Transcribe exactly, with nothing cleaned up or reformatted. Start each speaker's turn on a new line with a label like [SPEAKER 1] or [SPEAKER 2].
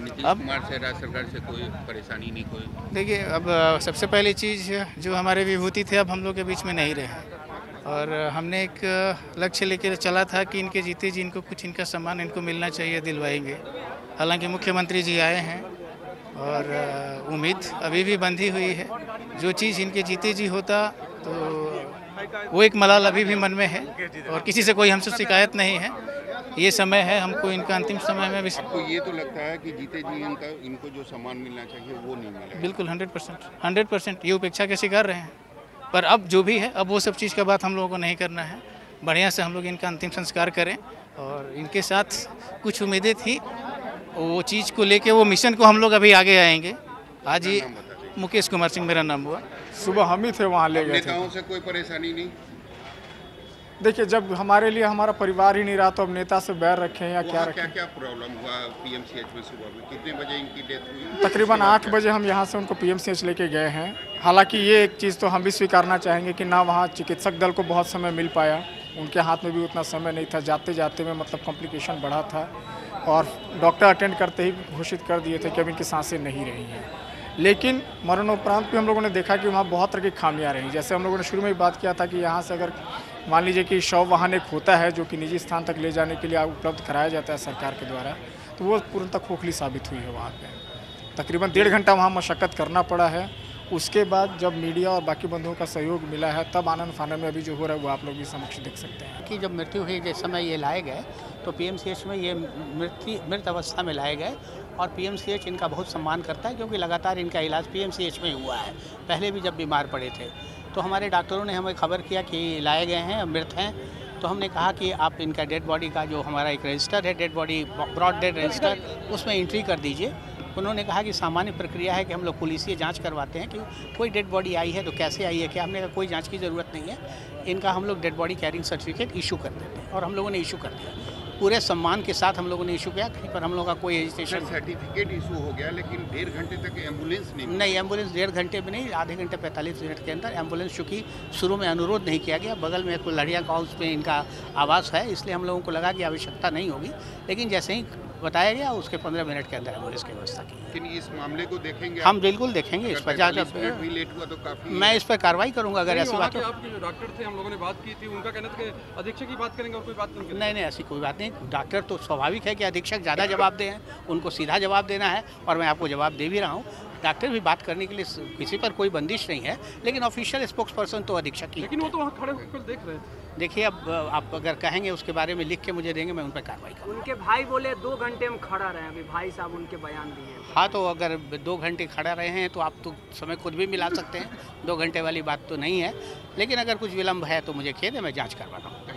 [SPEAKER 1] नीतीश
[SPEAKER 2] अब
[SPEAKER 1] कुमार से राज्य सरकार से कोई परेशानी नहीं कोई?
[SPEAKER 2] देखिए, अब सबसे पहली चीज़ जो हमारे विभूति थे अब हम लोग के बीच में नहीं रहे, और हमने एक लक्ष्य लेकर चला था कि इनके जीते जी इनको कुछ इनका सम्मान इनको मिलना चाहिए, दिलवाएंगे। हालांकि मुख्यमंत्री जी आए हैं और उम्मीद अभी भी बंधी हुई है। जो चीज़ इनके जीते जी होता तो वो एक मलाल अभी भी मन में है, और किसी से कोई हमसे शिकायत नहीं है। ये समय है, हमको इनका अंतिम समय में भी।
[SPEAKER 1] आपको ये तो लगता है कि जीते जी इनका इनको जो सम्मान मिलना चाहिए वो नहीं मिला?
[SPEAKER 2] बिल्कुल हंड्रेड परसेंट हंड्रेड परसेंट ये उपेक्षा के शिकार रहे हैं, पर अब जो भी है अब वो सब चीज़ का बात हम लोगों को नहीं करना है। बढ़िया से हम लोग इनका अंतिम संस्कार करें, और इनके साथ कुछ उम्मीदें थी, वो चीज़ को लेके वो मिशन को हम लोग अभी आगे आएंगे। आज ही मुकेश कुमार सिंह मेरा नाम हुआ,
[SPEAKER 3] सुबह हम ही थे वहाँ ले गए थे।
[SPEAKER 1] नेताओं से कोई परेशानी नहीं?
[SPEAKER 3] देखिए, जब हमारे लिए हमारा परिवार ही नहीं रहा तो अब नेता से बैर रखें या क्या रखें?
[SPEAKER 1] क्या क्या प्रॉब्लम हुआ पीएमसीएच में सुबह में? कितने बजे इनकी डेथ हुई?
[SPEAKER 3] तकरीबन आठ बजे हम यहाँ से उनको पीएमसीएच लेके गए हैं। हालांकि ये एक चीज़ तो हम भी स्वीकारना चाहेंगे कि ना वहाँ चिकित्सक दल को बहुत समय मिल पाया, उनके हाथ में भी उतना समय नहीं था। जाते जाते में मतलब कॉम्प्लिकेशन बढ़ा था, और डॉक्टर अटेंड करते ही घोषित कर दिए थे कि अब इनकी सांसें नहीं रही हैं। लेकिन मरणोपरांत भी हम लोगों ने देखा कि वहाँ बहुत तरह की खामियां रही। जैसे हम लोगों ने शुरू में ही बात किया था कि यहाँ से अगर मान लीजिए कि शव वाहन एक होता है जो कि निजी स्थान तक ले जाने के लिए उपलब्ध कराया जाता है सरकार के द्वारा, तो वो पूर्णतः खोखली साबित हुई है। वहाँ पे तकरीबन डेढ़ घंटा वहाँ मशक्क़त करना पड़ा है। उसके बाद जब मीडिया और बाकी बंधुओं का सहयोग मिला है, तब आनंद फानन में अभी जो हो रहा है वो आप लोग भी समक्ष देख सकते हैं
[SPEAKER 4] कि जब मृत्यु हुई जिस समय ये लाए गए तो पीएमसीएच में ये मृत्यु मृत अवस्था में लाए गए, और पीएमसीएच इनका बहुत सम्मान करता है क्योंकि लगातार इनका इलाज पीएमसीएच में हुआ है। पहले भी जब बीमार पड़े थे तो हमारे डॉक्टरों ने हमें खबर किया कि लाए गए हैं, मृत हैं, तो हमने कहा कि आप इनका डेड बॉडी का जो हमारा एक रजिस्टर है, dead body broad dead register, उसमें एंट्री कर दीजिए। उन्होंने कहा कि सामान्य प्रक्रिया है कि हम लोग पुलिसिय जांच करवाते हैं कि कोई डेड बॉडी आई है तो कैसे आई है क्या। हमने कहा कोई जांच की ज़रूरत नहीं है, इनका हम लोग dead body carrying certificate issue कर देते हैं, और हम लोगों ने इशू कर दिया। पूरे सम्मान के साथ हम लोगों ने इशू किया, कहीं पर हम लोगों का कोई रजिस्ट्रेशन
[SPEAKER 1] सर्टिफिकेट इशू हो गया, लेकिन डेढ़ घंटे तक एम्बुलेंस नहीं
[SPEAKER 4] नहीं एम्बुलेंस डेढ़ घंटे में नहीं, आधे घंटे पैंतालीस मिनट के अंदर एम्बुलेंस, चूँकि शुरू में अनुरोध नहीं किया गया, बगल में कोई लड़िया का हाउस में इनका आवास है, इसलिए हम लोगों को लगा कि आवश्यकता नहीं होगी, लेकिन जैसे ही बताया गया उसके पंद्रह मिनट के अंदर एम्बुलेंस की व्यवस्था की।
[SPEAKER 1] लेकिन इस मामले को देखेंगे
[SPEAKER 4] हम बिल्कुल देखेंगे इस पर,
[SPEAKER 1] भी लेट हुआ तो काफी
[SPEAKER 4] मैं इस पर कार्रवाई करूंगा अगर ऐसी बात हो।
[SPEAKER 5] आपके जो डॉक्टर थे हम लोगों ने बात की थी, उनका कहना था कि अधीक्षक की बात करेंगे और कोई बात नहीं करेंगे।
[SPEAKER 4] नहीं नहीं ऐसी कोई बात नहीं, डॉक्टर तो स्वाभाविक है कि अधीक्षक ज़्यादा जवाब दें, उनको सीधा जवाब देना है, और मैं आपको जवाब दे भी रहा हूँ। डॉक्टर भी बात करने के लिए किसी पर कोई बंदिश नहीं है, लेकिन ऑफिशियल स्पोक्स पर्सन तो अधीक्षक ही।
[SPEAKER 5] लेकिन वो तो वहाँ खड़े होकर देख रहे थे।
[SPEAKER 4] देखिए, अब आप अगर कहेंगे उसके बारे में लिख के मुझे देंगे, मैं उन पर कार्रवाई करूँगा।
[SPEAKER 6] उनके भाई बोले दो घंटे में खड़ा रहे, अभी भाई साहब उनके बयान दिए।
[SPEAKER 4] हाँ, तो अगर दो घंटे खड़ा रहे हैं तो आप तो समय खुद भी मिला सकते हैं, दो घंटे वाली बात तो नहीं है, लेकिन अगर कुछ विलम्ब है तो मुझे खेद है, मैं जाँच करवाता हूँ।